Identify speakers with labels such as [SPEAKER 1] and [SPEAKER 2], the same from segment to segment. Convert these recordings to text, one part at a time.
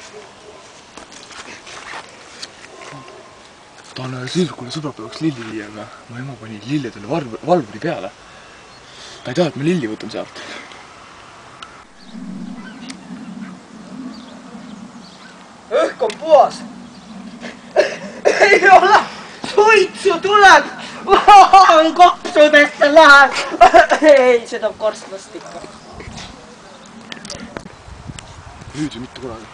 [SPEAKER 1] tahan tüdrukule sõbrapäevaks lilli viia, aga mu ema pani lilledele valvuri peale. ta ei taha, et ma lilli võtan sealt.
[SPEAKER 2] õhk on puhas. ei ole, suitsu tuleb. kopsudesse läheb. ei, seda korstnast ikka.
[SPEAKER 1] nüüd ju mitte kunagi.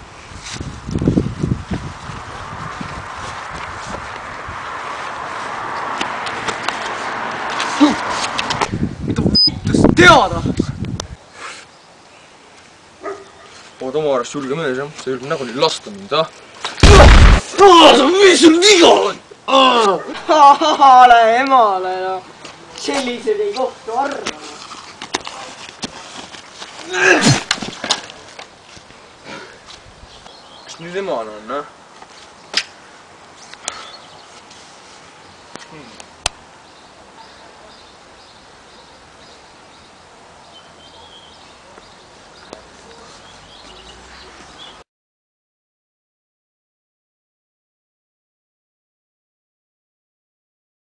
[SPEAKER 2] mida võitlust teada?
[SPEAKER 1] Ood oma arust julge mees, jah? Sa julge nagunii lasta mind, ah?
[SPEAKER 2] mis sul viga on? Ole emale, no. Sellised ei kohtu arvama.
[SPEAKER 1] Kas nüüd emana on, ah?